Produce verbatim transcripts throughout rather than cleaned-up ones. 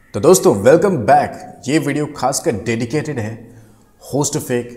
तो दोस्तों welcome back. ये वीडियो खासकर डेडिकेटेड है होस्टफेक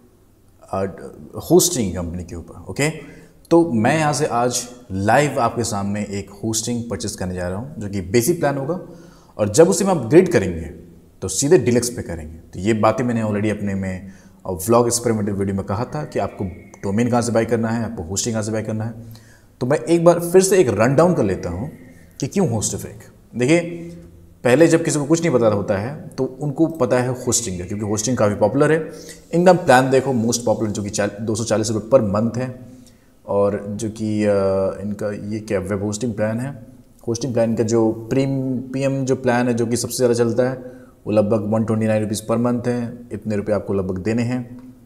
होस्टिंग कंपनी के ऊपर। ओके, तो मैं यहाँ से आज लाइव आपके सामने एक होस्टिंग परचेस करने जा रहा हूँ जो कि बेसिक प्लान होगा, और जब उसे हम अपग्रेड करेंगे तो सीधे डीलक्स पे करेंगे। तो ये बातें मैंने ऑलरेडी अपने में व्लॉग एक्सपेरिमेंटल वीडियो में कहा था कि आपको डोमेन कहाँ से बाय करना है, आपको होस्टिंग कहाँ से बाय करना है। तो मैं एक बार फिर से एक रन डाउन कर लेता हूँ कि क्यों होस्टफेक। देखिए, पहले जब किसी को कुछ नहीं पता होता है तो उनको पता है होस्टिंग का, क्योंकि होस्टिंग काफ़ी पॉपुलर है। इनका प्लान देखो, मोस्ट पॉपुलर जो कि दो सौ चालीस रुपये पर मंथ है, और जो कि इनका ये क्या वेब होस्टिंग प्लान है। होस्टिंग प्लान का जो प्रीमियम जो प्लान है जो कि सबसे ज़्यादा चलता है वो लगभग one twenty nine rupees per month है। इतने रुपये आपको लगभग देने हैं।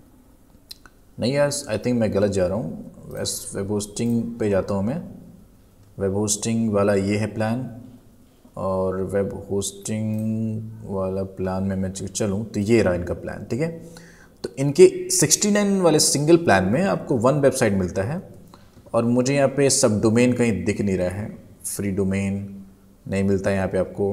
नहीं यार, आई थिंक मैं गलत जा रहा हूँ। वैसे वेब होस्टिंग पे जाता हूँ मैं। वेब होस्टिंग वाला ये है प्लान, और वेब होस्टिंग वाला प्लान में मैं चलूँ तो ये रहा इनका प्लान। ठीक है, तो इनके सिक्सटी नाइन वाले सिंगल प्लान में आपको वन वेबसाइट मिलता है, और मुझे यहाँ पे सब डोमेन कहीं दिख नहीं रहा है। फ्री डोमेन नहीं मिलता है यहाँ पे आपको,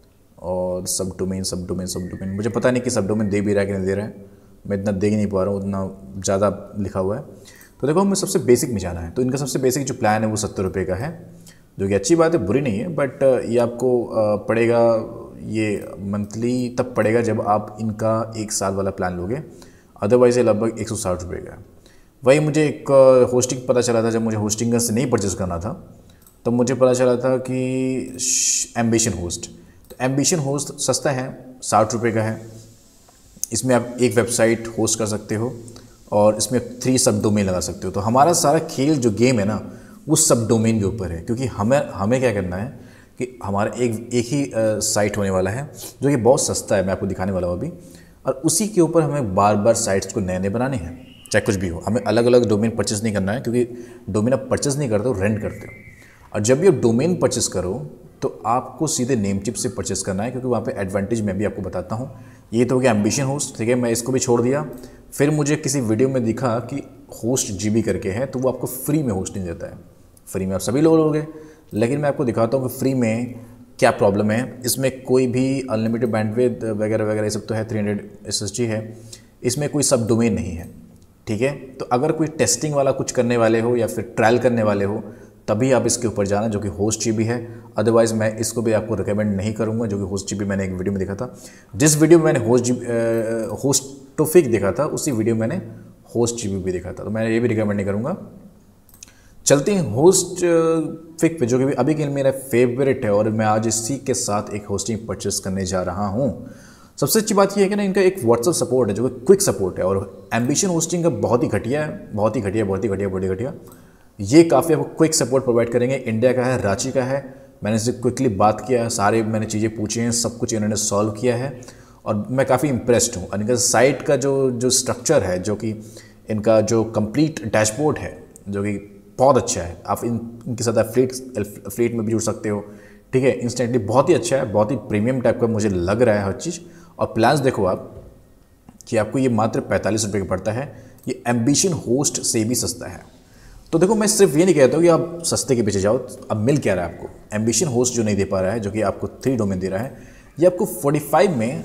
और सब डोमेन सब डोमेन सब डोमेन मुझे पता नहीं कि सब डोमेन दे भी रहा है कि नहीं दे रहा है। मैं इतना देख नहीं पा रहा हूँ, उतना ज़्यादा लिखा हुआ है। तो देखो, हमें सबसे बेसिक में जाना है। तो इनका सबसे बेसिक जो प्लान है वो सत्तर रुपये का है, जो कि अच्छी बात है, बुरी नहीं है। बट ये आपको पड़ेगा, ये मंथली तब पड़ेगा जब आप इनका एक साल वाला प्लान लोगे। अदरवाइज़ ये लगभग एक सौ साठ रुपये का है। वही मुझे एक होस्टिंग पता चला था, जब मुझे होस्टिंग से नहीं परचेस करना था तो मुझे पता चला था कि एम्बिशन होस्ट। तो एम्बिशन होस्ट सस्ता है, साठ रुपये का है। इसमें आप एक वेबसाइट होस्ट कर सकते हो और इसमें थ्री सब डोमेन लगा सकते हो। तो हमारा सारा खेल जो गेम है ना वो सब डोमेन के ऊपर है, क्योंकि हमें हमें क्या करना है कि हमारा एक एक ही साइट होने वाला है जो कि बहुत सस्ता है। मैं आपको दिखाने वाला हूँ अभी, और उसी के ऊपर हमें बार बार साइट्स को नए नए बनाने हैं, चाहे कुछ भी हो। हमें अलग अलग डोमेन परचेस नहीं करना है, क्योंकि डोमेन आप परचेस नहीं करते हो, रेंट करते हो। और जब भी आप डोमेन परचेस करो तो आपको सीधे नेमचिप से परचेस करना है, क्योंकि वहाँ पे एडवांटेज मैं भी आपको बताता हूँ। ये तो हो गया एम्बिशन होस्ट। ठीक है, मैं इसको भी छोड़ दिया। फिर मुझे किसी वीडियो में दिखा कि होस्ट जीबी करके है, तो वो आपको फ्री में होस्टिंग देता है। फ्री में आप सभी लोग लोगे, लेकिन मैं आपको दिखाता हूँ कि फ्री में क्या प्रॉब्लम है। इसमें कोई भी अनलिमिटेड बैंडविड्थ वगैरह वगैरह ये सब तो है, three hundred S S D है। इसमें कोई सब डोमेन नहीं है। ठीक है, तो अगर कोई टेस्टिंग वाला कुछ करने वाले हो या फिर ट्रायल करने वाले हो तभी आप इसके ऊपर जाना, जो कि होस्ट जीबी है। अदरवाइज़ मैं इसको भी आपको रिकमेंड नहीं करूँगा, जो कि होस्ट जीबी मैंने एक वीडियो में देखा था। जिस वीडियो में मैंने होस्ट जी होस्टोफिक देखा था, उसी वीडियो में मैंने होस्ट जीबी भी देखा था। तो मैं ये भी रिकमेंड नहीं करूँगा। चलते हैं होस्ट फिक पे, जो कि अभी के लिए मेरा फेवरेट है, और मैं आज इसी के साथ एक होस्टिंग परचेस करने जा रहा हूँ। सबसे अच्छी बात यह है कि ना, इनका एक व्हाट्सअप सपोर्ट है जो कि क्विक सपोर्ट है, और एम्बिशन होस्टिंग का बहुत ही घटिया है, बहुत ही घटिया बहुत ही घटिया बहुत ही घटिया। ये काफ़ी आपको क्विक सपोर्ट प्रोवाइड करेंगे। इंडिया का है, रांची का है। मैंने इससे क्विकली बात किया है, सारे मैंने चीज़ें पूछी हैं, सब कुछ इन्होंने सॉल्व किया है, और मैं काफ़ी इम्प्रेस्ड हूँ। और इनका साइट का जो जो स्ट्रक्चर है, जो कि इनका जो कंप्लीट डैशबोर्ड है, जो कि बहुत अच्छा है। आप इन इनके साथ फ्लीट फ्लीट में भी जुड़ सकते हो। ठीक है, इंस्टेंटली बहुत ही अच्छा है, बहुत ही प्रीमियम टाइप का मुझे लग रहा है हर चीज़। और प्लान्स देखो आप कि आपको ये मात्र पैंतालीस रुपये का पड़ता है। ये एम्बिशन होस्ट से भी सस्ता है। तो देखो, मैं सिर्फ ये नहीं कहता हूँ कि आप सस्ते के पीछे जाओ। अब मिल क्या रहा है आपको? एम्बिशन होस्ट जो नहीं दे पा रहा है, जो कि आपको थ्री डोमेन दे रहा है, ये आपको पैंतालीस में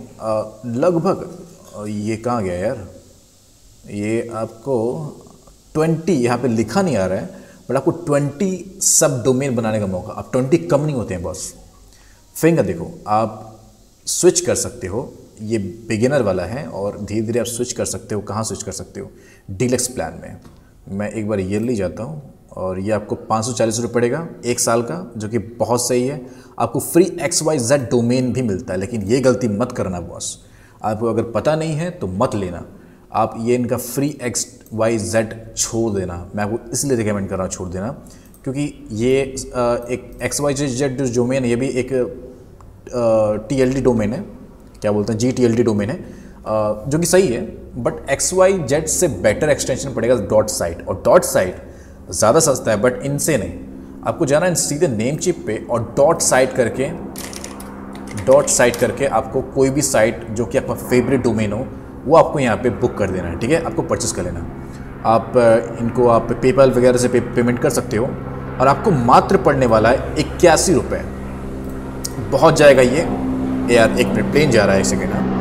लगभग, ये कहाँ गया यार, ये आपको बीस यहाँ पे लिखा नहीं आ रहा है, बट आपको बीस सब डोमेन बनाने का मौका। अब बीस कम नहीं होते हैं बॉस। फिंगर देखो, आप स्विच कर सकते हो। ये बिगिनर वाला है, और धीरे धीरे आप स्विच कर सकते हो। कहाँ स्विच कर सकते हो? डीलक्स प्लान में। मैं एक बार ईयरली जाता हूँ, और ये आपको पाँच सौ चालीस रुपये पड़ेगा एक साल का, जो कि बहुत सही है। आपको free X Y Z domain भी मिलता है, लेकिन ये गलती मत करना बॉस। आपको अगर पता नहीं है तो मत लेना। आप ये इनका फ्री एक्स वाई जेड छोड़ देना। मैं आपको इसलिए रिकमेंड कर रहा हूँ छोड़ देना, क्योंकि ये एक एक्स वाई जेड जो डोमेन है, ये भी एक टी एल डी डोमेन है, क्या बोलते हैं, G T L D domain है, जो कि सही है। बट एक्स वाई जेड से बेटर एक्सटेंशन पड़ेगा डॉट साइट, और डॉट साइट ज़्यादा सस्ता है, बट इनसे नहीं। आपको जाना है सीधे नेम चिप पे, और डॉट साइट करके डॉट साइट करके आपको कोई भी साइट जो कि आपका फेवरेट डोमेन हो वो आपको यहाँ पे बुक कर देना है। ठीक है, आपको परचेस कर लेना। आप इनको आप पेपैल वगैरह से पे, पेमेंट कर सकते हो, और आपको मात्र पड़ने वाला है इक्यासी रुपये। बहुत जाएगा ये, ए यार एक मिनट, प्लेन जा रहा है, एक सेकेंड। हाँ,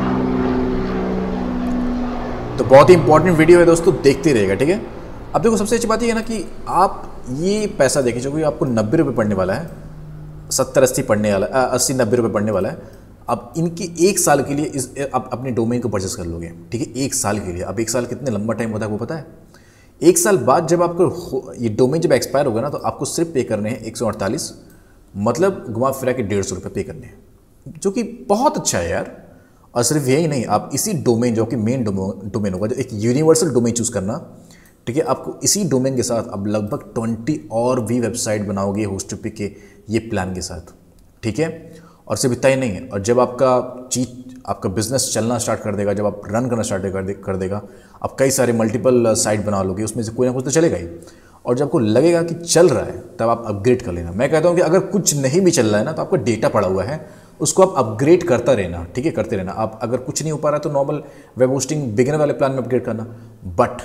तो बहुत ही इंपॉर्टेंट वीडियो है दोस्तों, देखते रहेगा, ठीक है। अब देखो सबसे अच्छी बात ये है ना कि आप ये पैसा देखें जो कि आपको नब्बे रुपये पड़ने वाला है, सत्तर अस्सी पड़ने वाला, अस्सी नब्बे रुपये पड़ने वाला है। अब इनकी एक साल के लिए इस आप अपने डोमेन को परचेस कर लोगे, ठीक है, एक साल के लिए। अब एक साल कितने लंबा टाइम होता है वो पता है? एक साल बाद जब आपको ये डोमेन जब एक्सपायर होगा ना, तो आपको सिर्फ पे करने हैं एक सौ अड़तालीस, मतलब घुमा फिरा के डेढ़ सौ रुपये पे करने हैं, जो कि बहुत अच्छा है यार। और सिर्फ यही नहीं, आप इसी डोमेन जो कि मेन डोमेन होगा, जो एक यूनिवर्सल डोमेन चूज़ करना, ठीक है, आपको इसी डोमेन के साथ अब लगभग ट्वेंटी और भी वेबसाइट बनाओगे होस्टोपिक के ये प्लान के साथ, ठीक है। और सिर्फ इतना ही नहीं है, और जब आपका चीज आपका बिजनेस चलना स्टार्ट कर देगा, जब आप रन करना स्टार्ट कर दे कर देगा, आप कई सारे मल्टीपल साइट बना लोगे, उसमें से कोई ना कुछ तो चलेगा ही। और जब आपको लगेगा कि चल रहा है, तब आप अपग्रेड कर लेना। मैं कहता हूँ कि अगर कुछ नहीं भी चल रहा है ना, तो आपका डेटा पड़ा हुआ है, उसको आप अपग्रेड करता रहना, ठीक है, करते रहना। आप अगर कुछ नहीं हो पा रहा है तो नॉर्मल वेब होस्टिंग बिगिनर वाले प्लान में अपग्रेड करना। बट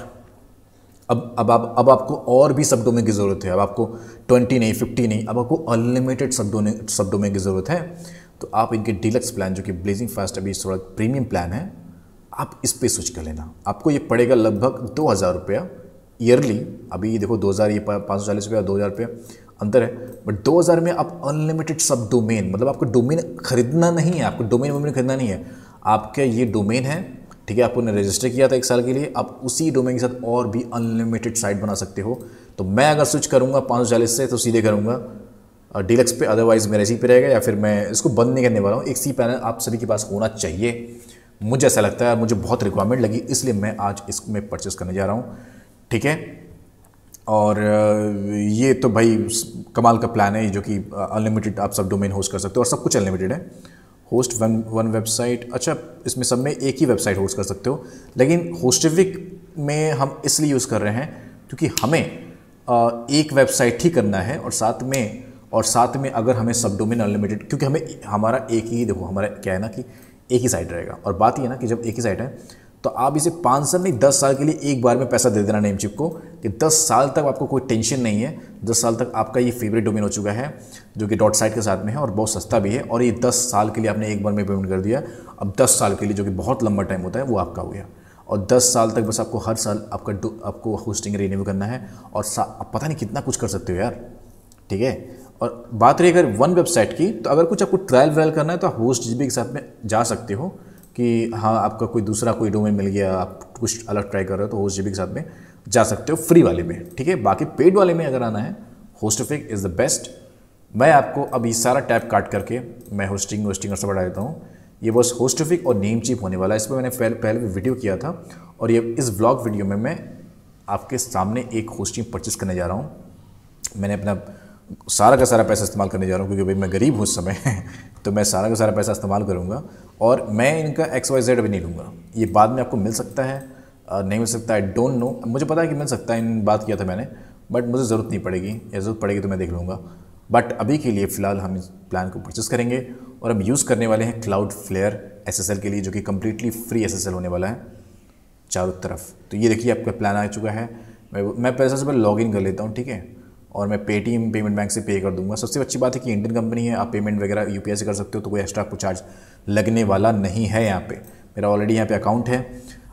अब अब आप अब आपको और भी सब डोमेन की ज़रूरत है। अब आपको ट्वेंटी नहीं, फिफ्टी नहीं, अब आपको अनलिमिटेड सब डोमेन सब डोमेन की ज़रूरत है। तो आप इनके डीलक्स प्लान, जो कि ब्लेजिंग फास्ट अभी थोड़ा प्रीमियम प्लान है, आप इस पे स्विच कर लेना। आपको ये पड़ेगा लगभग दो हज़ार रुपया ईयरली। अभी देखो दो हज़ार, ये पाँच सौ चालीस रुपया, दो हज़ार रुपया अंतर है। बट दो हज़ार में आप अनलिमिटेड सब डोमेन, मतलब आपको डोमेन खरीदना नहीं है, आपको डोमेन वोमेन खरीदना नहीं है, आपका ये डोमेन है, ठीक है, आपको ने रजिस्टर किया था एक साल के लिए, आप उसी डोमेन के साथ और भी अनलिमिटेड साइट बना सकते हो। तो मैं अगर स्विच करूँगा पाँच सौ चालीस से, तो सीधे करूँगा डीलक्स पे, अदरवाइज़ मेरे इसी पे रहेगा, या फिर मैं इसको बंद नहीं करने वाला हूँ। एक सी पैनल आप सभी के पास होना चाहिए, मुझे ऐसा लगता है, मुझे बहुत रिक्वायरमेंट लगी, इसलिए मैं आज इसमें परचेस करने जा रहा हूँ, ठीक है। और ये तो भाई कमाल का प्लान है, जो कि अनलिमिटेड आप सब डोमेन होस्ट कर सकते हो, और सब कुछ अनलिमिटेड है। होस्ट वन वन वेबसाइट, अच्छा इसमें सब में एक ही वेबसाइट होस्ट कर सकते हो, लेकिन होस्टिफिक में हम इसलिए यूज़ कर रहे हैं क्योंकि हमें एक वेबसाइट ही करना है, और साथ में और साथ में अगर हमें सब डोमेन अनलिमिटेड, क्योंकि हमें हमारा एक ही, देखो हमारा क्या है ना कि एक ही साइट रहेगा। और बात ये है ना कि जब एक ही साइट है तो आप इसे पाँच साल नहीं दस साल के लिए एक बार में पैसा दे देना नेमचिप को, कि दस साल तक आपको कोई टेंशन नहीं है। दस साल तक आपका ये फेवरेट डोमेन हो चुका है, जो कि डॉट साइट के साथ में है और बहुत सस्ता भी है, और ये दस साल के लिए आपने एक बार में पेमेंट कर दिया। अब दस साल के लिए, जो कि बहुत लंबा टाइम होता है, वो आपका हो गया। और दस साल तक बस आपको हर साल आपका आपको होस्टिंग रिन्यू करना है, और आप पता नहीं कितना कुछ कर सकते हो यार, ठीक है। और बात रही अगर वन वेबसाइट की, तो अगर कुछ आपको ट्रायल व्रायल करना है तो आप होस्ट जीबी के साथ में जा सकते हो, कि हाँ आपका कोई दूसरा कोई डोमेन मिल गया, आप कुछ अलग ट्राई कर रहे हो, तो होस्ट जीबी के साथ में जा सकते हो फ्री वाले में, ठीक है। बाकी पेड वाले में अगर आना है, होस्टिफिक इज़ द बेस्ट। मैं आपको अब ये सारा टैब काट करके मैं होस्टिंग होस्टिंग और सब बढ़ा देता हूँ। ये बस होस्टिफिक और नेमचीप होने वाला है। इस पर मैंने पहले पहले भी वीडियो किया था, और ये इस ब्लॉग वीडियो में मैं आपके सामने एक होस्टिंग परचेस करने जा रहा हूँ। मैंने अपना सारा का सारा पैसा इस्तेमाल करने जा रहा हूँ, क्योंकि भाई मैं गरीब हूँ उस समय तो मैं सारा का सारा पैसा इस्तेमाल करूँगा, और मैं इनका एक्स वाई जेड भी नहीं लूँगा। ये बाद में आपको मिल सकता है, नहीं मिल सकता, आई डोंट नो। मुझे पता है कि मिल सकता है, इन बात किया था मैंने, बट मुझे ज़रूरत नहीं पड़ेगी, या ज़रूरत पड़ेगी तो मैं देख लूँगा। बट अभी के लिए फ़िलहाल हम इस प्लान को परचेस करेंगे, और हम यूज़ करने वाले हैं Cloudflare S S L के लिए, जो कि completely free S S L होने वाला है चारों तरफ। तो ये देखिए आपका प्लान आ चुका है। मैं मैं पैसा से पहले लॉग इन कर लेता हूँ, ठीक है, और मैं पेटीएम पेमेंट बैंक से पे कर दूंगा। सबसे अच्छी बात है कि इंडियन कंपनी है, आप पेमेंट वगैरह यूपीआई से कर सकते हो, तो कोई एक्स्ट्रा आपको चार्ज लगने वाला नहीं है। यहाँ पे मेरा ऑलरेडी यहाँ पे अकाउंट है।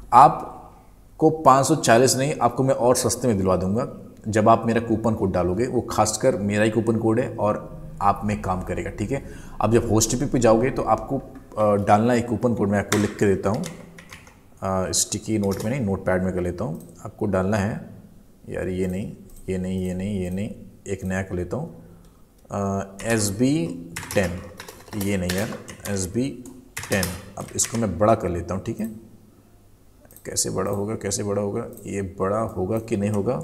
आपको पाँच सौ चालीस नहीं, आपको मैं और सस्ते में दिलवा दूंगा जब आप मेरा कूपन कोड डालोगे। वो खासकर मेरा ही कूपन कोड है, और आप में काम करेगा, ठीक है। अब जब होस्टिफिक पे जाओगे तो आपको डालना एक कूपन कोड, मैं आपको लिख के देता हूँ, स्टिकी नोट में नहीं, नोट पैड में कर लेता हूँ। आपको डालना है यार, ये नहीं ये नहीं ये नहीं ये नहीं एक नया कर लेता हूँ, एस बी टेन, ये नहीं यार, एस बी टेन। अब इसको मैं बड़ा कर लेता हूँ, ठीक है। कैसे बड़ा होगा, कैसे बड़ा होगा, ये बड़ा होगा कि नहीं होगा,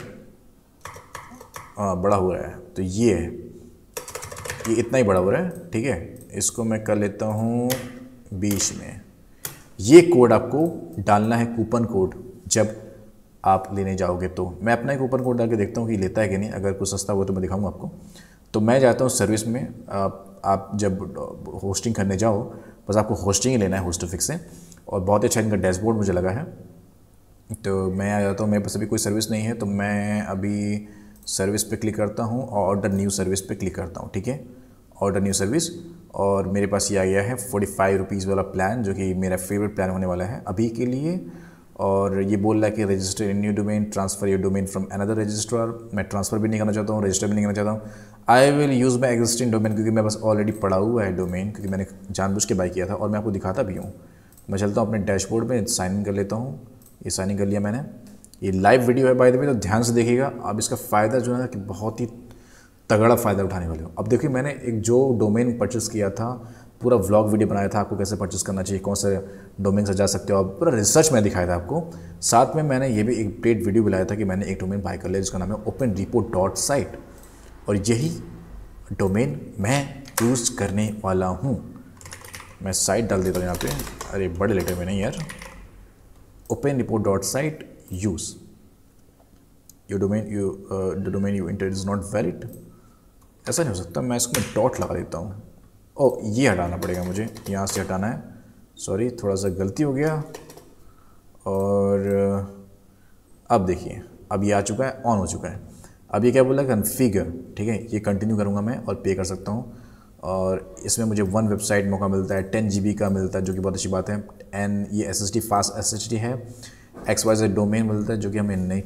हाँ बड़ा हो रहा है, तो ये है, ये इतना ही बड़ा हो रहा है, ठीक है। इसको मैं कर लेता हूँ बीस में। ये कोड आपको डालना है, कूपन कोड, जब आप लेने जाओगे तो। मैं अपना एक कूपन कोड डाल के देखता हूँ कि लेता है कि नहीं। अगर कुछ सस्ता हो तो मैं दिखाऊंगा आपको। तो मैं जाता हूँ सर्विस में। आप, आप जब होस्टिंग करने जाओ, बस आपको होस्टिंग ही लेना है होस्टिफिक से, और बहुत अच्छा इनका डैशबोर्ड मुझे लगा है। तो मैं आ जाता हूँ, मेरे पास अभी कोई सर्विस नहीं है, तो मैं अभी सर्विस पे क्लिक करता हूँ और ऑर्डर न्यू सर्विस पे क्लिक करता हूँ, ठीक है। ऑर्डर न्यू सर्विस, और मेरे पास ये आ गया है फोर्टी फाइव रुपीज़ वाला प्लान, जो कि मेरा फेवरेट प्लान होने वाला है अभी के लिए। और ये बोल रहा है कि register in new domain, transfer your domain from another registrar. मैं ट्रांसफ़र भी नहीं करना चाहता हूँ, रजिस्टर भी नहीं करना चाहता हूँ। I will use my existing domain, क्योंकि मेरे पास ऑलरेडी पड़ा हुआ है डोमेन, क्योंकि मैंने जानबूझ के बाई किया था और मैं आपको दिखाता भी हूँ। मैं चलता हूँ अपने डैशबोर्ड में, साइन इन कर लेता हूँ। ये साइन इन कर लिया मैंने। ये लाइव वीडियो है बाय द वे, तो ध्यान से देखिएगा। अब इसका फ़ायदा जो है कि बहुत ही तगड़ा फ़ायदा उठाने वाले हो। अब देखिए, मैंने एक जो डोमेन परचेस किया था, पूरा व्लॉग वीडियो बनाया था आपको कैसे परचेस करना चाहिए, कौन से डोमेन से जा सकते हो आप, पूरा रिसर्च में दिखाया था आपको। साथ में मैंने ये भी एक पेड वीडियो बनाया था कि मैंने एक डोमेन बाय कर लिया जिसका नाम है ओपन रिपो डॉट साइट, और यही डोमेन मैं यूज़ करने वाला हूँ। मैं साइट डाल देता हूँ यहाँ पे, अरे बड़े लेटर में नहीं यार, open repo dot site use your domain, you the domain you enter is not valid. ऐसा नहीं हो सकता, मैं इसको डॉट लगा देता हूँ। ओ, ये हटाना पड़ेगा मुझे, यहाँ से हटाना है, सॉरी थोड़ा सा गलती हो गया। और अब देखिए, अब ये आ चुका है, ऑन हो चुका है। अब ये क्या बोला, कन्फिगर, ठीक है, ये कंटिन्यू करूँगा मैं और पे कर सकता हूँ। और इसमें मुझे वन वेबसाइट मौका मिलता है, टेन जी बी का मिलता है, जो कि बहुत अच्छी बात है। एंड ये S S D fast S S D है। एक्स वाई जेड डोमेन मिलता है, जो कि हमें नहीं,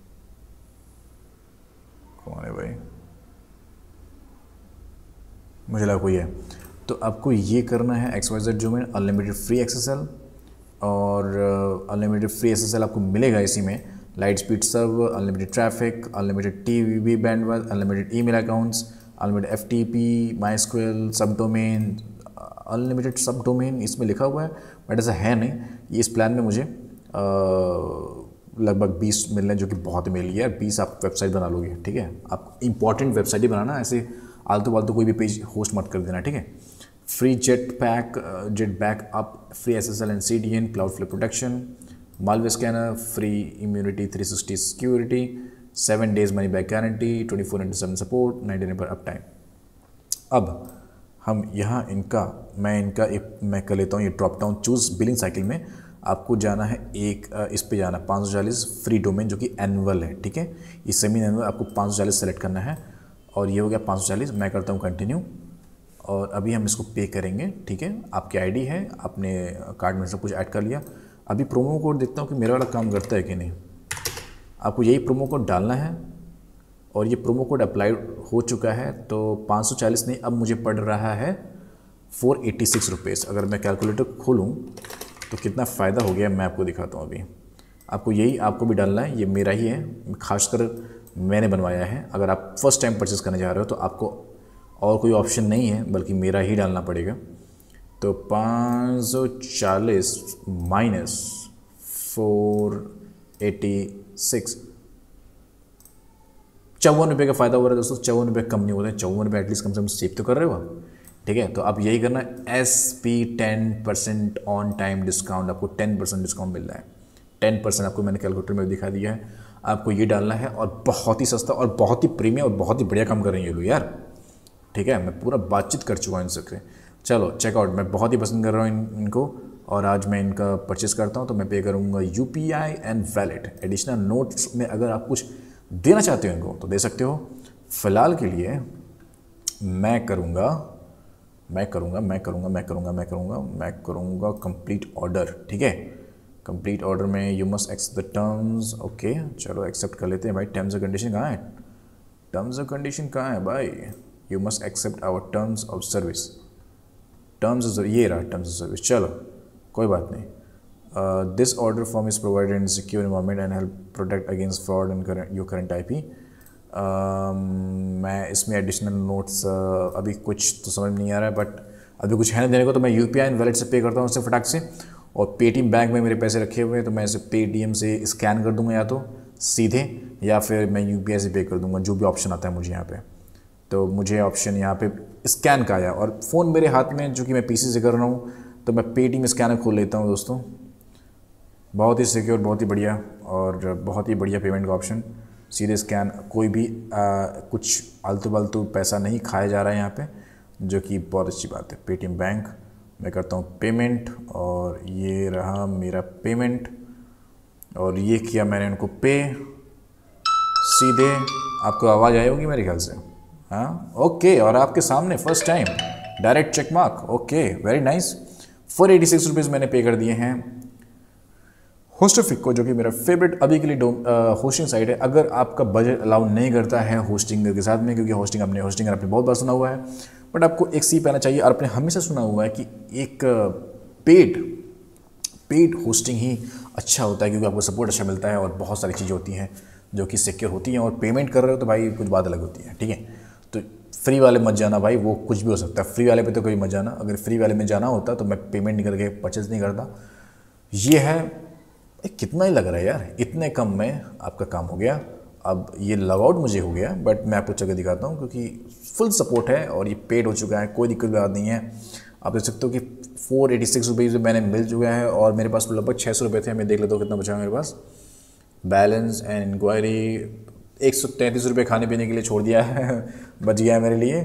कौन है भाई, मुझे लगा कोई है। तो आपको ये करना है X Y Z domain, unlimited free X S L, और unlimited free S S L आपको मिलेगा इसी में। Light speed server, unlimited traffic, unlimited T V B bandwidth, unlimited email accounts, unlimited F T P, MySQL, subdomain, unlimited सब domain इसमें लिखा हुआ है, बट ऐसा है नहीं। ये इस प्लान में मुझे लगभग बीस मिल रहे हैं, जो कि बहुत मिल गया है। बीस आप वेबसाइट बना लोगे, ठीक है। आप इंपॉर्टेंट वेबसाइट ही बनाना, ऐसे आलतू फालतू कोई भी पेज होस्ट मत कर देना, ठीक है। Free Jetpack, jet backup, free S S L and C D N, cloud flow protection, malware scanner, free immunity three sixty security, seven days money back guarantee, twenty four into seven support, ninety per uptime. अब हम यहाँ इनका, मैं इनका एक मैं कर लेता हूँ ये drop down choose billing cycle में। आपको जाना है एक इस पे जाना पाँच सौ चालीस फ्री डोमेन, जो कि एनुअल है, ठीक है। ये सेमी एनुअल आपको पाँच सौ चालीस सेलेक्ट करना है, और ये हो गया पाँच सौ चालीस। मैं करता हूँ कंटिन्यू, और अभी हम इसको पे करेंगे, ठीक है। आपकी आईडी है, आपने कार्ड में सब कुछ ऐड कर लिया। अभी प्रोमो कोड देखता हूँ कि मेरा वाला काम करता है कि नहीं। आपको यही प्रोमो कोड डालना है, और ये प्रोमो कोड अप्लाई हो चुका है। तो पाँच सौ चालीस नहीं, अब मुझे पड़ रहा है फोर एटी सिक्स रुपीज़। अगर मैं कैलकुलेटर खोलूँ तो कितना फ़ायदा हो गया मैं आपको दिखाता हूँ। अभी आपको यही आपको भी डालना है, ये मेरा ही है, खासकर मैंने बनवाया है। अगर आप फर्स्ट टाइम परचेज़ करने जा रहे हो तो आपको और कोई ऑप्शन नहीं है, बल्कि मेरा ही डालना पड़ेगा। तो पाँच सौ चालीस माइनस फोर एटी सिक्स, चौवन रुपये का फ़ायदा हो रहा है दोस्तों। चौवन रुपये कम नहीं होते हैं, चौवन रुपये एटलीस्ट कम से कम सेव तो कर रहे हो आप, ठीक है। तो आप यही करना है, S P ten percent on time discount, आपको टेन परसेंट डिस्काउंट मिल रहा है। टेन परसेंट आपको मैंने कैलकुलेटर में दिखा दिया है, आपको ये डालना है। और बहुत ही सस्ता और बहुत ही प्रीमियम और बहुत ही बढ़िया काम कर रहे हैं ये लोग यार, ठीक है। मैं पूरा बातचीत कर चुका हूँ इनसे। चलो चेकआउट, मैं बहुत ही पसंद कर रहा हूँ इन, इनको। और आज मैं इनका परचेस करता हूँ तो मैं पे करूँगा U P I and wallet. Additional notes में अगर आप कुछ देना चाहते हो इनको तो दे सकते हो। फ़िलहाल के लिए मैं करूँगा मैं करूँगा मैं करूँगा मैं करूँगा मैं करूँगा मैं करूँगा कंप्लीट ऑर्डर, ठीक है। कंप्लीट ऑर्डर में you must accept the terms, okay चलो एक्सेप्ट कर लेते हैं भाई। टर्म्स एंड कंडीशन कहाँ है, टर्म्स एंड कंडीशन कहाँ है भाई। You must accept our terms of service, terms ये रहा टर्म्स ऑफ सर्विस। चलो कोई बात नहीं। This order form is provided in secure environment and help protect against fraud in your current I P. मैं इसमें एडिशनल नोट्स uh, अभी कुछ तो समझ नहीं आ रहा है, बट अभी कुछ है नहीं देने को, तो मैं U P I and wallet से पे करता हूँ उससे फटाक से। और पेटीएम बैंक में मेरे पैसे रखे हुए हैं, तो मैं इसे पेटीएम से स्कैन कर दूंगा या तो सीधे, या फिर मैं यू पी आई से पे कर दूंगा, जो भी ऑप्शन आता है मुझे यहाँ पे। तो मुझे ऑप्शन यहाँ पे स्कैन का आया, और फ़ोन मेरे हाथ में जो कि मैं पीसी से कर रहा हूँ, तो मैं पेटीएम स्कैनर खोल लेता हूँ दोस्तों। बहुत ही सिक्योर, बहुत ही बढ़िया, और बहुत ही बढ़िया पेमेंट का ऑप्शन। सीधे स्कैन, कोई भी आ, कुछ आलतू फालतू पैसा नहीं खाया जा रहा है यहाँ पे, जो कि बहुत अच्छी बात है। पेटीएम बैंक मैं करता हूँ पेमेंट, और ये रहा मेरा पेमेंट, और ये किया मैंने उनको पे। सीधे आपको आवाज़ आई होगी मेरे ख्याल से, हाँ ओके। और आपके सामने first time direct check mark, okay very nice. Four eighty six rupees मैंने पे कर दिए हैं होस्टोफिक को, जो कि मेरा फेवरेट अभी के लिए होस्टिंग साइट है। अगर आपका बजट अलाउ नहीं करता है होस्टिंग के साथ में, क्योंकि होस्टिंग आपने होस्टिंग आपने बहुत बार सुना हुआ है, बट आपको एक सी पे आना चाहिए। और आपने हमेशा सुना हुआ है कि एक पेड पेड होस्टिंग ही अच्छा होता है, क्योंकि आपको सपोर्ट अच्छा मिलता है और बहुत सारी चीज़ें होती हैं जो कि सिक्योर होती हैं। और पेमेंट कर रहे हो तो भाई कुछ बात अलग होती है, ठीक है। तो फ्री वाले मत जाना भाई, वो कुछ भी हो सकता है। फ्री वाले पे तो कोई मत जाना। अगर फ्री वाले में जाना होता तो मैं पेमेंट नहीं करके परचेज नहीं करता। ये है, कितना ही लग रहा है यार, इतने कम में आपका काम हो गया। अब ये लॉग आउट मुझे हो गया, बट मैं आपको चल दिखाता हूँ, क्योंकि फुल सपोर्ट है और ये पेड हो चुका है, कोई दिक्कत बात नहीं है। आप देख सकते हो कि फोर एटी सिक्स रुपीज़ में मैंने मिल चुका है, और मेरे पास लगभग छः सौ रुपये थे। मैं देख लेता हूँ कितना बचा है मेरे पास। बैलेंस एंड इंक्वायरी एक सौ तैंतीस रुपये खाने पीने के लिए छोड़ दिया है, बच गया है मेरे लिए।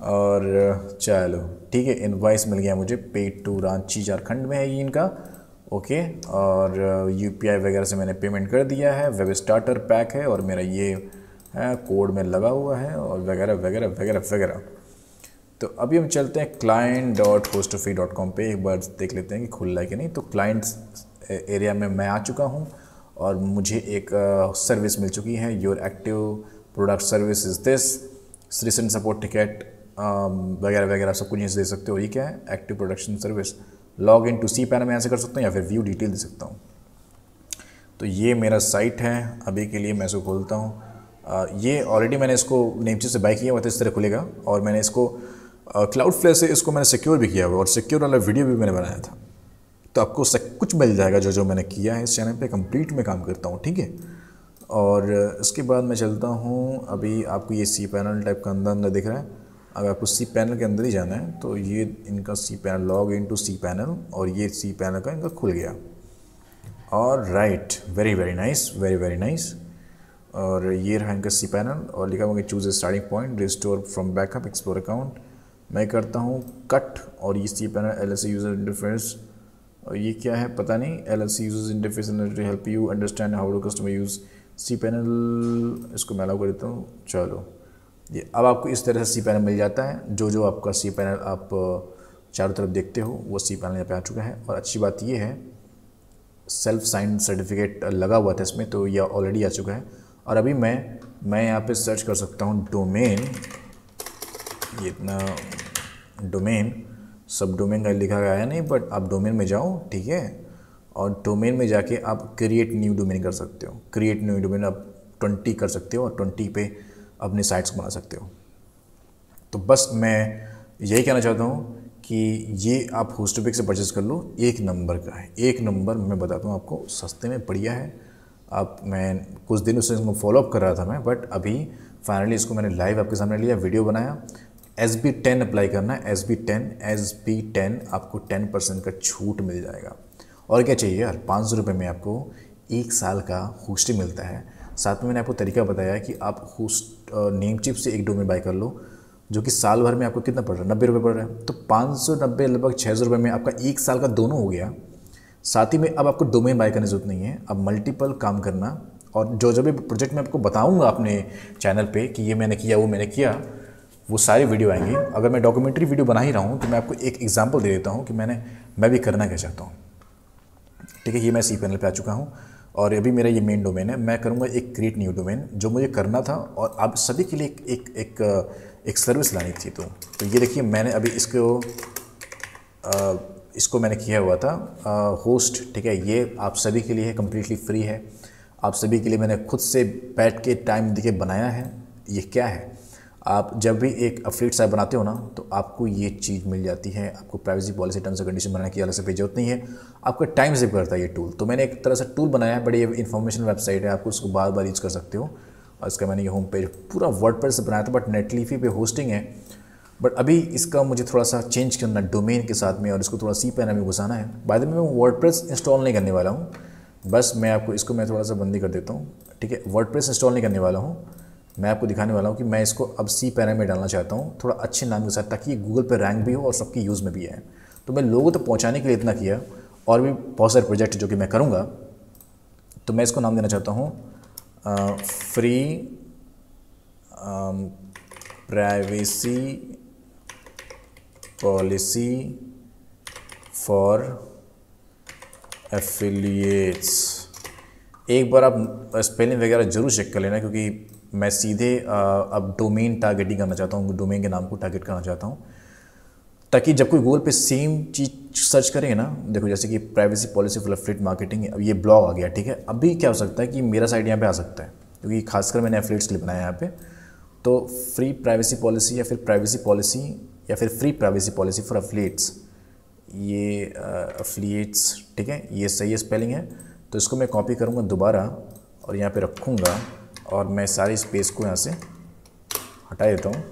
और चलो ठीक है, इनवॉइस मिल गया मुझे, पेड टू रांची झारखंड में है ये इनका, ओके। और यूपीआई वगैरह से मैंने पेमेंट कर दिया है। वेब स्टार्टर पैक है और मेरा ये है, कोड में लगा हुआ है और वगैरह वगैरह वगैरह वगैरह। तो अभी हम चलते हैं client dot Hostofic dot com पर, एक बार देख लेते हैं कि खुल रहा है कि नहीं। तो क्लाइंट्स एरिया में मैं आ चुका हूँ और मुझे एक सर्विस uh, मिल चुकी है। Your active product service is this, recent support ticket वगैरह वगैरह सब कुछ यहीं से दे सकते हो। ये क्या है, active production service. Log in to cPanel में यहाँ से कर सकता हूँ, या फिर व्यू डिटेल दे सकता हूँ। तो ये मेरा साइट है, अभी के लिए मैं इसको खोलता हूँ। uh, ये ऑलरेडी मैंने इसको नेमचीज से बाय किया हुआ था, इस तरह खुलेगा। और मैंने इसको क्लाउड फ्लेयर से इसको मैंने सिक्योर भी किया हुआ, और सिक्योर वाला वीडियो भी मैंने बनाया था। तो आपको सब कुछ मिल जाएगा जो जो मैंने किया है इस चैनल पे, कंप्लीट में काम करता हूँ, ठीक है। और इसके बाद मैं चलता हूँ, अभी आपको ये सी पैनल टाइप का अंदर अंदर दिख रहा है। अगर आपको सी पैनल के अंदर ही जाना है तो ये इनका cPanel, log in to cPanel, और ये सी पैनल का इनका खुल गया। और right, very very nice, very very nice. और ये रहा इनका सी पैनल, और लिखा हुआ कि choose a starting point, restore from backup, explore account. मैं करता हूँ कट, और ये cPanel L S user interface, और ये क्या है पता नहीं। L L C users interface to help you understand how to customer use cPanel, इसको मैं अलाउ कर देता हूँ। चलो, ये अब आपको इस तरह से सी पैनल मिल जाता है। जो जो आपका सी पैनल आप चारों तरफ देखते हो वो सी पैनल यहाँ पे आ चुका है। और अच्छी बात ये है, सेल्फ साइन सर्टिफिकेट लगा हुआ था इसमें, तो यह ऑलरेडी आ चुका है। और अभी मैं मैं यहाँ पे सर्च कर सकता हूँ डोमेन, ये इतना डोमेन, सब डोमेन का लिखा गया है नहीं, बट आप डोमेन में जाओ, ठीक है। और डोमेन में जाके आप क्रिएट न्यू डोमेन कर सकते हो। क्रिएट न्यू डोमेन आप ट्वेंटी कर सकते हो, और ट्वेंटी पे अपने साइट्स को बना सकते हो। तो बस मैं यही कहना चाहता हूँ कि ये आप होस्टोफिक से परचेज़ कर लो, एक नंबर का है, एक नंबर। मैं बताता हूँ आपको, सस्ते में बढ़िया है। आप मैं कुछ दिन उससे इसको फॉलोअप कर रहा था मैं, बट अभी फाइनली इसको मैंने लाइव आपके सामने लिया, वीडियो बनाया। एस बी टेन अप्लाई करना है, S B ten S B ten आपको टेन परसेंट का छूट मिल जाएगा। और क्या चाहिए यार, पाँच सौ रुपये में आपको एक साल का होस्टिंग मिलता है। साथ में मैंने आपको तरीका बताया कि आप होस्ट नेमचिप से एक डोमेन बाय कर लो, जो कि साल भर में आपको कितना पड़ रहा है, नब्बे रुपये पड़ रहा है। तो पाँच सौ नब्बे लगभग छः सौ रुपये में आपका एक साल का दोनों हो गया। साथ ही में अब आपको डोमेन बाय करने की जरूरत नहीं है, अब मल्टीपल काम करना। और जो जो भी प्रोजेक्ट मैं आपको बताऊँगा अपने चैनल पर कि ये मैंने किया वो मैंने किया, वो सारी वीडियो आएंगी। अगर मैं डॉक्यूमेंट्री वीडियो बना ही रहा हूँ तो मैं आपको एक एग्जांपल दे देता हूँ कि मैंने मैं भी करना क्या चाहता हूँ, ठीक है। ये मैं सी पैनल पे आ चुका हूँ, और अभी मेरा ये मेन डोमेन है। मैं करूँगा एक क्रिएट न्यू डोमेन, जो मुझे करना था, और आप सभी के लिए एक एक एक, एक सर्विस लानी थी। तो तो ये देखिए, मैंने अभी इसको आ, इसको मैंने किया हुआ था होस्ट, ठीक है। ये आप सभी के लिए है, कम्प्लीटली फ्री है। आप सभी के लिए मैंने खुद से बैठ के टाइम दे के बनाया है। ये क्या है, आप जब भी एक अफिलिएट साइट बनाते हो ना, तो आपको ये चीज़ मिल जाती है। आपको privacy policy, terms and condition बनाने की अलग से जरूरत नहीं है। आपका टाइम सेव करता है ये टूल। तो मैंने एक तरह से टूल बनाया है, बड़ी इन्फॉर्मेशन वेबसाइट है, आपको उसको बार बार यूज़ कर सकते हो। और इसका मैंने ये होम पेज पूरा वर्डप्रेस से बनाया था, बट नेटलीफी पे होस्टिंग है। बट अभी इसका मुझे थोड़ा सा चेंज करना डोमेन के साथ में, और इसको थोड़ा सी पैनल में घुसाना है। बाद में मैं वर्डप्रेस इंस्टॉल नहीं करने वाला हूँ, बस मैं आपको इसको मैं थोड़ा सा बंदी कर देता हूँ, ठीक है। वर्डप्रेस इंस्टॉल नहीं करने वाला हूँ, मैं आपको दिखाने वाला हूँ कि मैं इसको अब सी पैनल में डालना चाहता हूँ, थोड़ा अच्छे नाम के साथ, ताकि ये गूगल पर रैंक भी हो और सबकी यूज़ में भी है। तो मैं लोगों तक पहुँचाने के लिए इतना किया, और भी बहुत सारे प्रोजेक्ट जो कि मैं करूँगा। तो मैं इसको नाम देना चाहता हूँ free privacy policy for affiliates. एक बार आप स्पेलिंग वगैरह जरूर चेक कर लेना, क्योंकि मैं सीधे आ, अब डोमेन टारगेटिंग करना चाहता हूँ, डोमेन के नाम को टारगेट करना चाहता हूँ, ताकि जब कोई गूगल पे सेम चीज़ सर्च करेंगे ना, देखो जैसे कि privacy policy for affiliate marketing, अब ये ब्लॉग आ गया, ठीक है। अभी क्या हो सकता है कि मेरा साइट यहाँ पे आ सकता है, क्योंकि खासकर मैंने एफिलिएट्स के लिए बनाया है यहाँ पे। तो फ्री प्राइवेसी पॉलिसी या फिर प्राइवेसी पॉलिसी या फिर free privacy policy for affiliates, ये एफिलिएट्स, ठीक है, ये सही स्पेलिंग है। तो इसको मैं कॉपी करूँगा दोबारा और यहाँ पे रखूँगा, और मैं सारी स्पेस को यहाँ से हटा देता हूँ,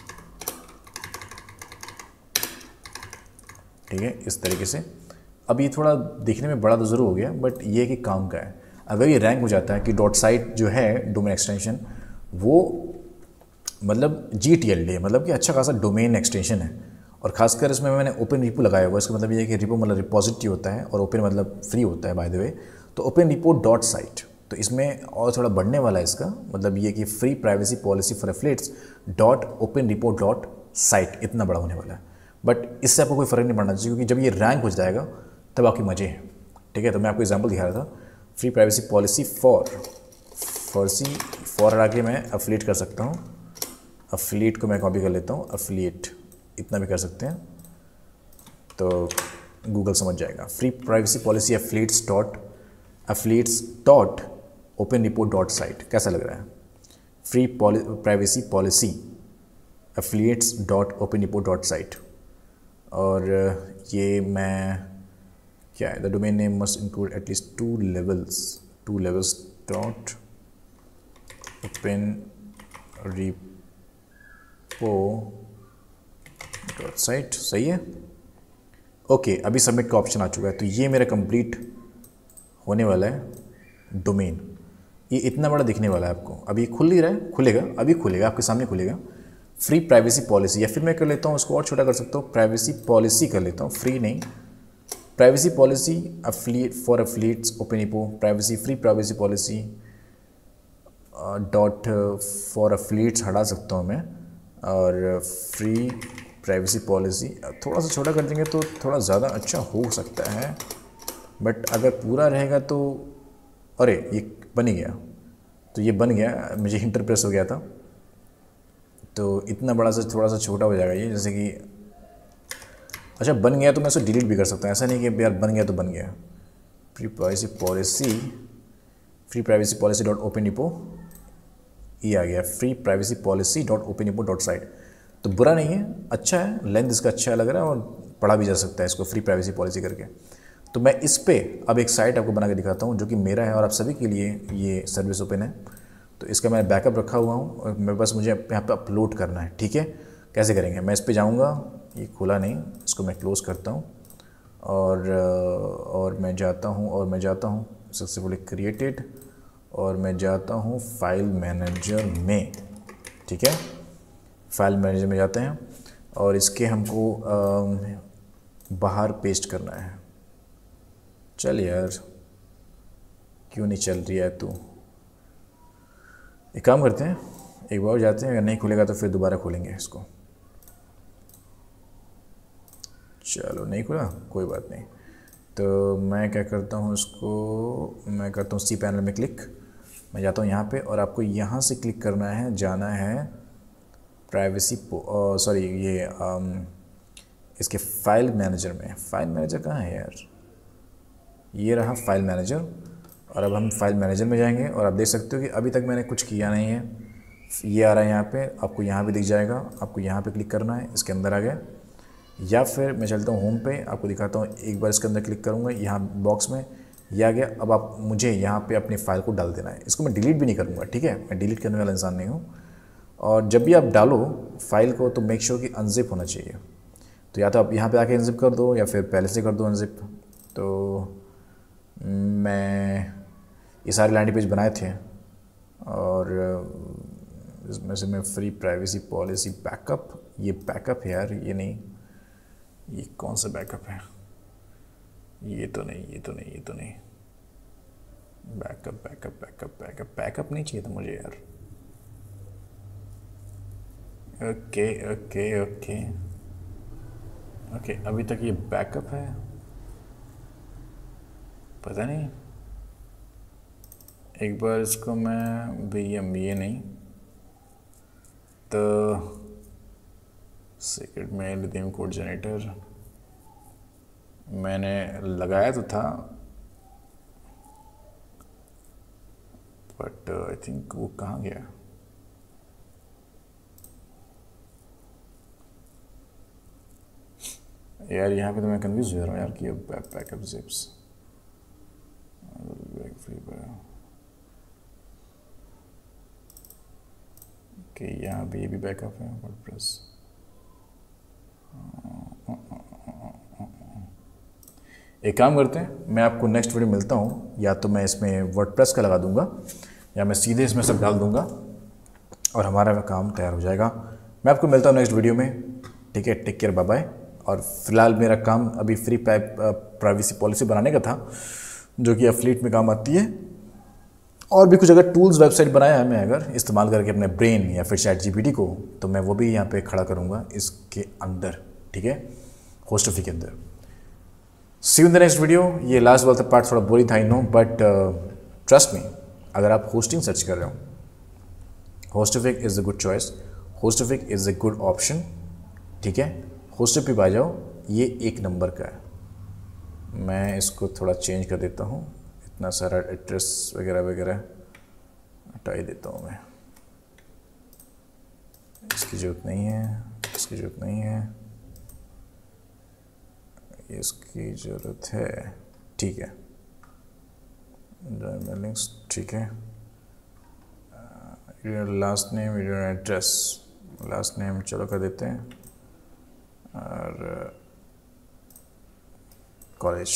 ठीक है, इस तरीके से। अब ये थोड़ा दिखने में बड़ा तो ज़रूर हो गया, बट ये कि काम का है। अगर ये रैंक हो जाता है कि डॉट साइट जो है डोमेन एक्सटेंशन, वो मतलब जी टी एल डी, मतलब कि अच्छा खासा डोमेन एक्सटेंशन है, और खासकर इसमें मैंने ओपन रिपो लगाया हुआ है। इसका मतलब ये है कि रिपो मतलब रिपोजिटरी होता है और ओपन मतलब फ्री होता है, बाय द वे। तो ओपन रिपो डॉट साइट, तो इसमें और थोड़ा बढ़ने वाला है इसका मतलब ये कि free privacy policy for affiliates dot open repo dot site, इतना बड़ा होने वाला है। बट इससे आपको कोई फ़र्क नहीं पड़ना चाहिए, क्योंकि जब ये रैंक हो जाएगा तब आपके मज़े हैं, ठीक है। तो मैं आपको एग्जांपल दिखा रहा था, फ्री प्राइवेसी पॉलिसी फॉर फॉरसी फॉर आगे मैं एफिलिएट कर सकता हूँ, एफिलिएट को मैं कॉपी कर लेता हूँ, एफिलिएट इतना भी कर सकते हैं, तो गूगल समझ जाएगा। Free privacy policy affiliates dot affiliates dot open report dot site, कैसा लग रहा है? Free privacy policy affiliates dot open report dot site. और ये मैं क्या है, the domain name must include at least two levels two levels dot open repo dot site, सही है। ओके, अभी सबमिट का ऑप्शन आ चुका है, तो ये मेरा कंप्लीट होने वाला है डोमेन। ये इतना बड़ा दिखने वाला है आपको, अभी खुल ही रहा है, खुलेगा, अभी खुलेगा, आपके सामने खुलेगा। फ्री प्राइवेसी पॉलिसी, या फिर मैं कर लेता हूँ उसको और छोटा कर सकता हूँ, प्राइवेसी पॉलिसी कर लेता हूँ, फ्री नहीं, privacy policy affiliate for affiliates open repo, privacy free privacy policy dot for affiliates हटा सकता हूँ मैं, और फ्री प्राइवेसी पॉलिसी थोड़ा सा छोटा कर देंगे तो थोड़ा ज़्यादा अच्छा हो सकता है, बट अगर पूरा रहेगा तो, अरे ये बन ही गया, तो ये बन गया, मुझे इंटर प्रेस हो गया था, तो इतना बड़ा सा थोड़ा सा छोटा हो जाएगा ये, जैसे कि अच्छा बन गया तो मैं इसे डिलीट भी कर सकता हूँ, ऐसा नहीं कि यार बन गया तो बन गया। Free privacy policy free privacy policy dot open repo, ये आ गया, free privacy policy dot open repo dot site. तो बुरा नहीं है, अच्छा है, लेंथ इसका अच्छा लग रहा है और पढ़ा भी जा सकता है इसको फ्री प्राइवेसी पॉलिसी करके। तो मैं इस पर अब एक साइट आपको बना के दिखाता हूँ जो कि मेरा है और आप सभी के लिए ये सर्विस ओपन है। तो इसका मैं बैकअप रखा हुआ हूँ और मैं बस मुझे यहाँ पे अपलोड करना है, ठीक है। कैसे करेंगे, मैं इस पर जाऊँगा, ये खुला नहीं, इसको मैं क्लोज़ करता हूँ और और मैं जाता हूँ और मैं जाता हूँ सक्सेसफुली क्रिएटेड, और मैं जाता हूँ फाइल मैनेजर में, ठीक है। फाइल मैनेजर में जाते हैं और इसके हमको आ, बाहर पेस्ट करना है। चल यार, क्यों नहीं चल रही है तू? एक काम करते हैं, एक बार जाते हैं, अगर नहीं खुलेगा तो फिर दोबारा खोलेंगे इसको। चलो नहीं खुला, कोई बात नहीं। तो मैं क्या करता हूँ, इसको मैं करता हूँ सी पैनल में क्लिक, मैं जाता हूँ यहाँ पे और आपको यहाँ से क्लिक करना है, जाना है प्राइवेसी सॉरी ये आम, इसके फाइल मैनेजर में। फाइल मैनेजर कहाँ है यार? ये रहा फाइल मैनेजर, और अब हम फाइल मैनेजर में जाएंगे और आप देख सकते हो कि अभी तक मैंने कुछ किया नहीं है। ये आ रहा है यहाँ पे, आपको यहाँ पे दिख जाएगा, आपको यहाँ पे क्लिक करना है, इसके अंदर आ गया। या फिर मैं चलता हूँ होम पे, आपको दिखाता हूँ, एक बार इसके अंदर क्लिक करूँगा, यहाँ बॉक्स में ये आ गया। अब आप मुझे यहाँ पे अपनी फ़ाइल को डाल देना है, इसको मैं डिलीट भी नहीं करूँगा, ठीक है, मैं डिलीट करने वाला इंसान नहीं हूँ। और जब भी आप डालो फाइल को तो मेक श्योर कि अनजिप होना चाहिए। तो या तो आप यहाँ पे आके अनजिप कर दो या फिर पहले से कर दो अनजिप। तो मैं ये सारे लैंडिंग पेज बनाए थे और इसमें से मैं फ्री प्राइवेसी पॉलिसी बैकअप, ये बैकअप है यार, ये नहीं, ये कौन सा बैकअप है? ये तो नहीं, ये तो नहीं, ये तो नहीं। Backup backup backup backup backup नहीं चाहिए था मुझे यार। Okay okay okay okay okay, अभी तक ये बैकअप है, पता नहीं। एक बार इसको मैं वीएम ये नहीं तो सीक्रेट में लिथियम कोड जनरेटर मैंने लगाया तो था, बट आई थिंक वो कहाँ गया। यार यहाँ पे तो मैं कंफ्यूज हो रहा हूँ यार कि अब बैकअप जिप्स कि यहाँ पे ये भी बैकअप है वर्डप्रेस। एक काम करते हैं, मैं आपको नेक्स्ट वीडियो मिलता हूँ, या तो मैं इसमें वर्डप्रेस का लगा दूंगा या मैं सीधे इसमें सब डाल दूंगा और हमारा काम तैयार हो जाएगा। मैं आपको मिलता हूँ नेक्स्ट वीडियो में, ठीक है। Take care, bye bye. और फिलहाल मेरा काम अभी फ्री प्राइवेसी पॉलिसी बनाने का था, जो कि एफिलिएट में काम आती है। और भी कुछ अगर टूल्स वेबसाइट बनाया है मैं अगर इस्तेमाल करके अपने ब्रेन या फिर चैट जीपीटी को, तो मैं वो भी यहाँ पे खड़ा करूँगा इसके अंदर, ठीक है, होस्टोफी के अंदर। See you in the next video. ये लास्ट वाला पार्ट थोड़ा बोरिंग था, I know, but trust me, अगर आप होस्टिंग सर्च कर रहे हो, Hostofic is a good choice, Hostofic is a good option, ठीक है। होस्टोफिक पे आ जाओ, ये एक नंबर का है। मैं इसको थोड़ा चेंज कर देता हूँ, इतना सारा एड्रेस वगैरह वगैरह हटा ही देता हूँ मैं। इसकी ज़रूरत नहीं है, इसकी ज़रूरत नहीं है, इसकी ज़रूरत है, ठीक है। लिंक्स, ठीक है। Last name, address, last name चलो कर देते हैं, और कॉलेज,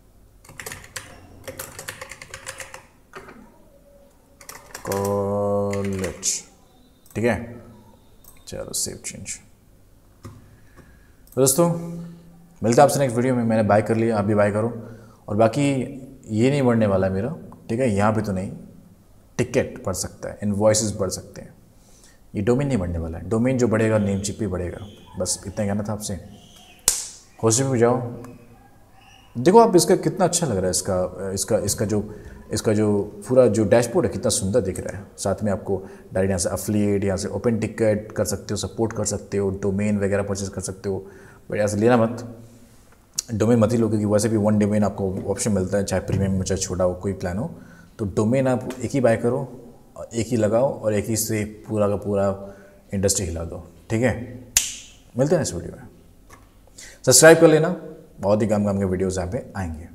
कॉलेज, ठीक है। चलो सेव चेंज। दोस्तों मिलता है आपसे नेक्स्ट वीडियो में। मैंने बाय कर लिया, आप भी बाय करो। और बाकी ये नहीं बढ़ने वाला है मेरा, ठीक है, यहाँ पे तो नहीं, टिकट बढ़ सकता है, इनवॉइसेस बढ़ सकते हैं, ये डोमेन नहीं बढ़ने वाला है। डोमेन जो बढ़ेगा नेम चिप भी बढ़ेगा, बस इतना कहना था आपसे। होस्टिंग पे जाओ, देखो आप इसका कितना अच्छा लग रहा है, इसका इसका इसका जो इसका जो पूरा जो डैशबोर्ड है कितना सुंदर दिख रहा है। साथ में आपको डायरेक्ट यहाँ से अफिलिएट, यहाँ से ओपन टिकट कर सकते हो, सपोर्ट कर सकते हो, डोमेन वगैरह परचेज कर सकते हो। बट यहाँ से लेना मत, डोमेन मत ही लो, क्योंकि वैसे भी वन डोमेन आपको ऑप्शन मिलता है, चाहे प्रीमियम चाहे छोटा हो, कोई प्लान हो। तो डोमेन आप एक ही बाय करो, एक ही लगाओ और एक ही से पूरा का पूरा इंडस्ट्री हिला दो, ठीक है। मिलते हैं इस वीडियो में, सब्सक्राइब कर लेना, बहुत ही काम काम के वीडियोज़ यहाँ पे आएंगे।